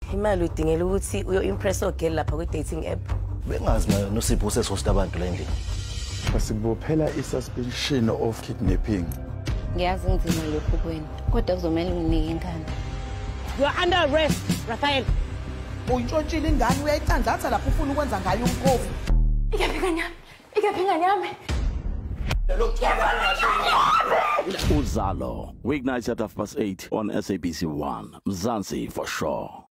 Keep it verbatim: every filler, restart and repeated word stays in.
Imali udingela ukuthi uyo-impress ogeli lapha kwi-dating app. Bengazi na noSipho usesosta abantu la endlini. Basibophela i-suspicion of kidnapping. Ngiyazi ngizima lokhu kwena, kodwa kuzomela unginike inkani. You are under arrest, Raphael. Uyintshontshile ingane uyayicandatha lapho ufuna ukwenza ngayo umkhovu. Ikephi ingane yami? Ikephi ingane yami? Uzalo, weeknights at half past eight on S A B C one. Mzansi for sure.